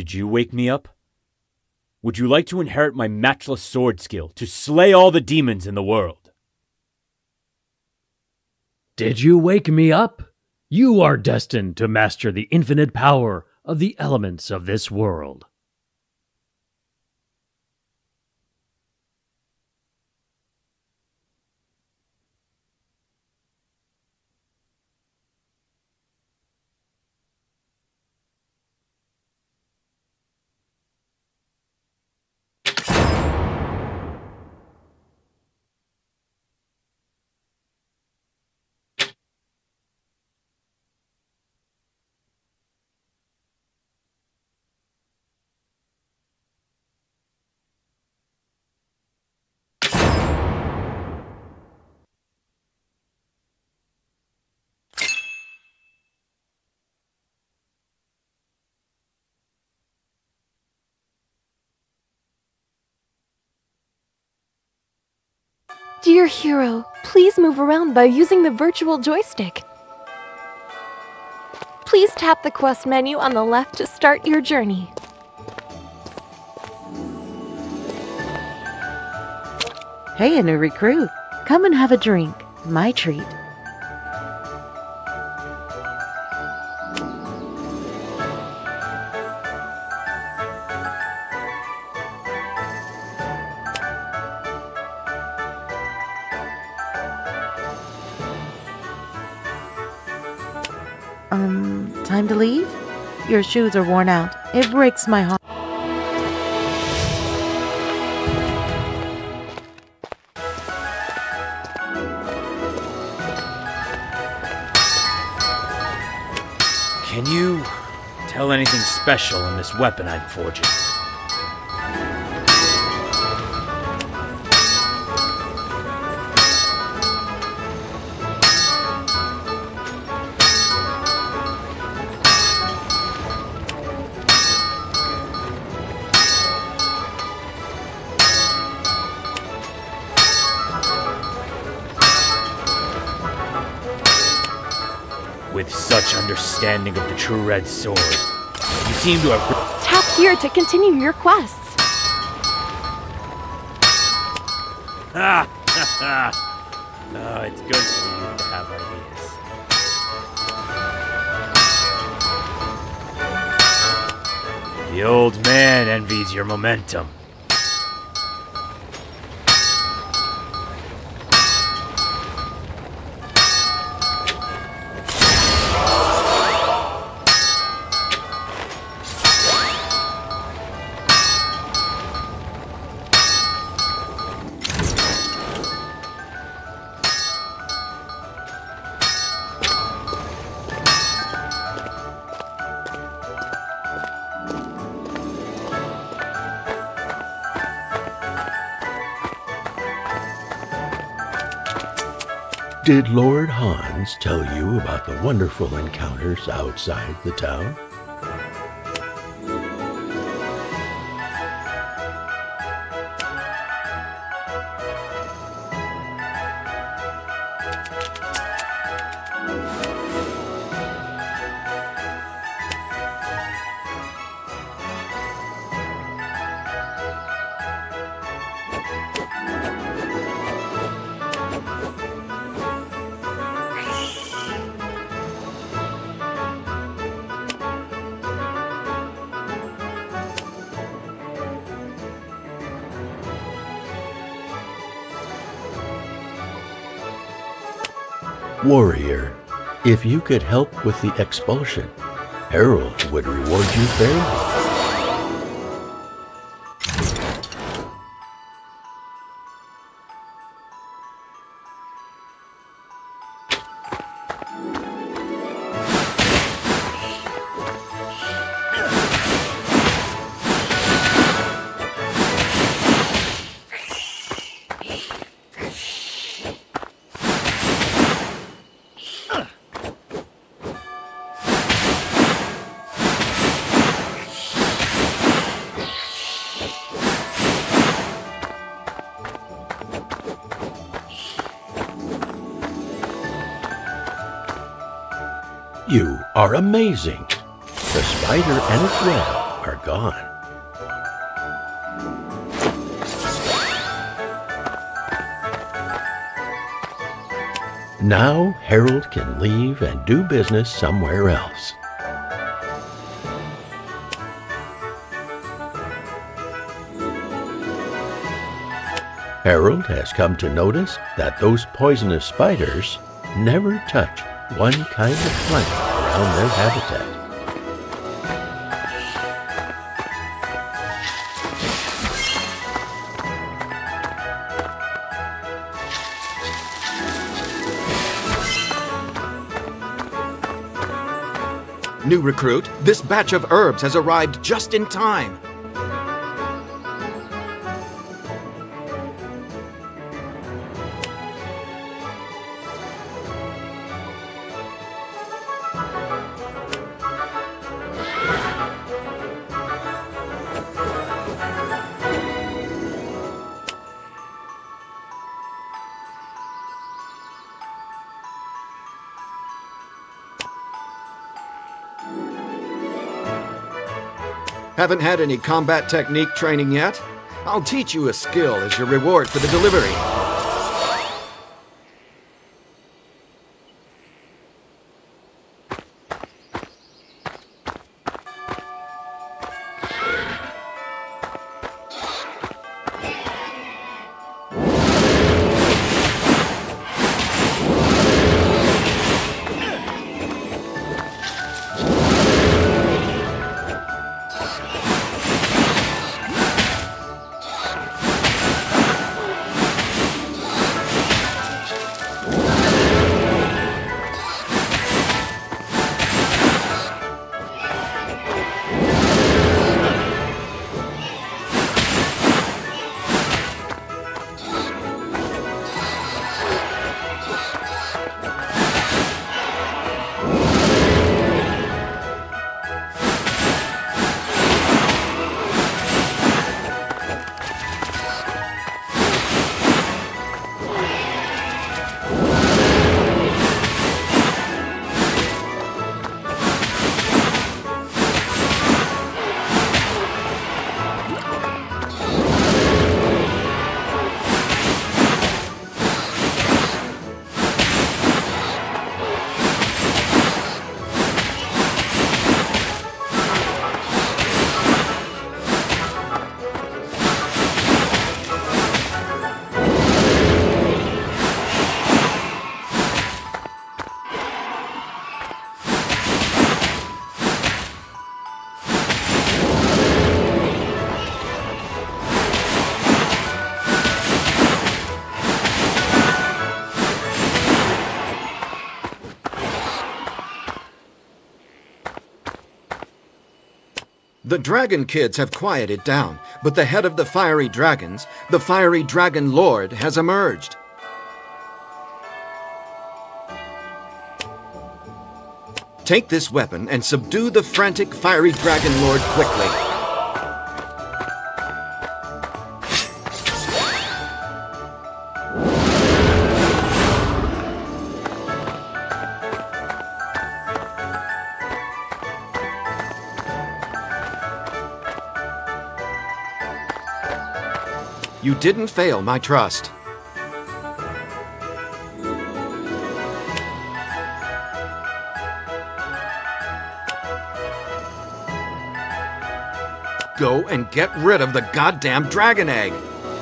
Did you wake me up? Would you like to inherit my matchless sword skill to slay all the demons in the world? Did you wake me up? You are destined to master the infinite power of the elements of this world. Dear hero, please move around by using the virtual joystick. Please tap the quest menu on the left to start your journey. Hey, a new recruit. Come and have a drink. My treat. Time to leave? Your shoes are worn out. It breaks my heart. Can you tell anything special in this weapon I'm forging? With such understanding of the true red sword, you seem to have... Tap here to continue your quests. Oh, it's good for you to have ideas. The old man envies your momentum. Did Lord Hans tell you about the wonderful encounters outside the town? Warrior, if you could help with the expulsion, Harold would reward you fairly. You are amazing. The spider and its web are are gone. Now Harold can leave and do business somewhere else. Harold has come to notice that those poisonous spiders never touch one kind of plant around their habitat. New recruit, this batch of herbs has arrived just in time. Haven't had any combat technique training yet? I'll teach you a skill as your reward for the delivery. The Dragon Kids have quieted down, but the head of the Fiery Dragons, the Fiery Dragon Lord, has emerged. Take this weapon and subdue the frantic Fiery Dragon Lord quickly. You didn't fail my trust. Go and get rid of the goddamn dragon egg!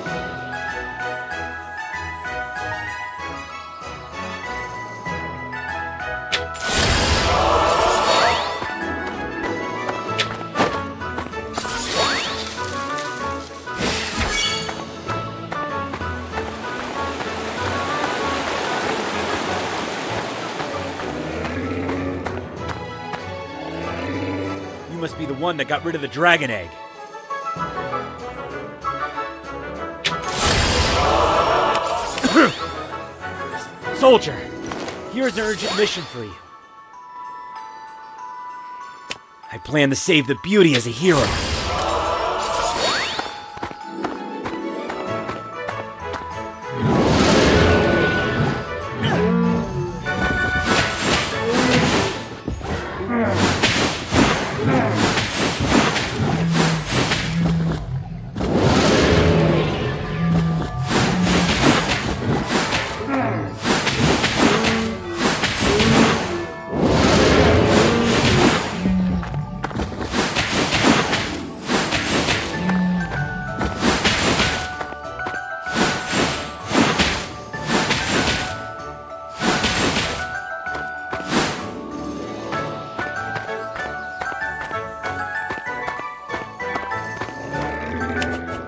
You must be the one that got rid of the dragon egg. Soldier, here's an urgent mission for you. I plan to save the beauty as a hero.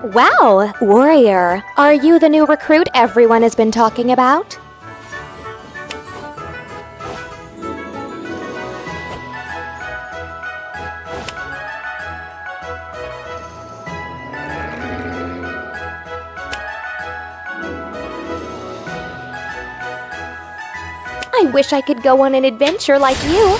Wow, warrior. Are you the new recruit everyone has been talking about? I wish I could go on an adventure like you.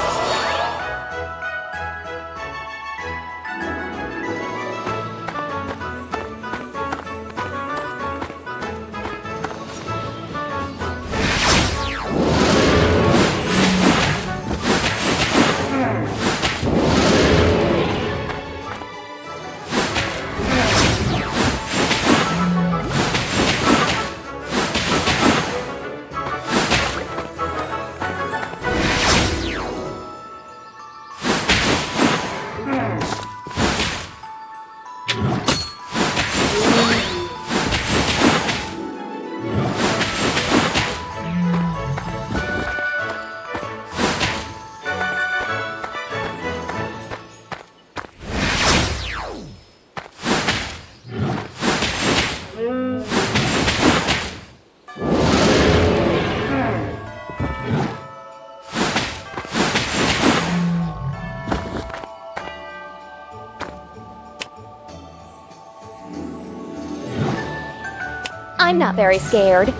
I'm not very scared.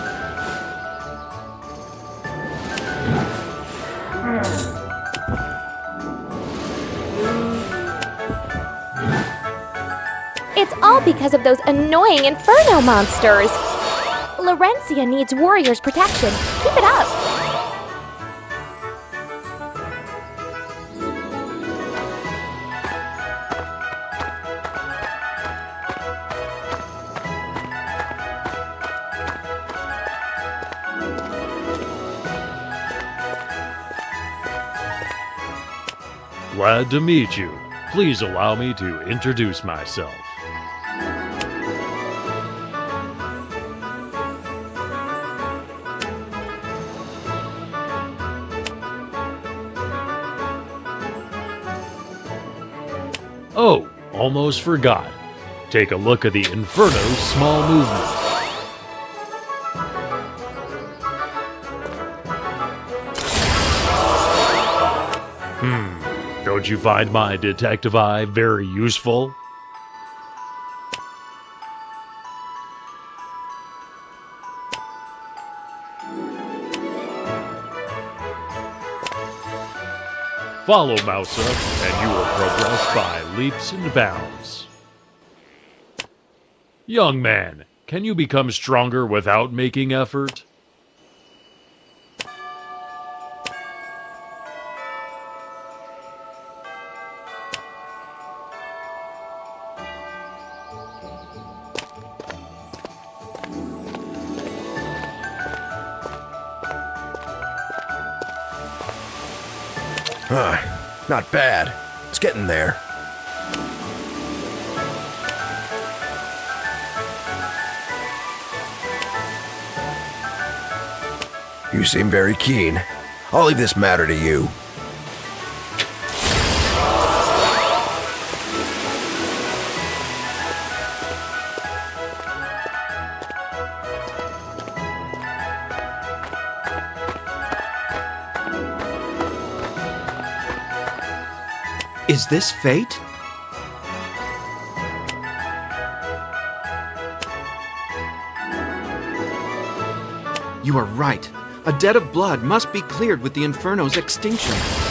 It's all because of those annoying Inferno monsters. Laurencia needs warriors' protection. Keep it up. Glad to meet you. Please allow me to introduce myself. Oh, almost forgot. Take a look at the Inferno's small movement. Don't you find my detective eye very useful? Follow Mousa, and you will progress by leaps and bounds. Young man, can you become stronger without making effort? Not bad. It's getting there. You seem very keen. I'll leave this matter to you. Is this fate? You are right. A debt of blood must be cleared with the Inferno's extinction.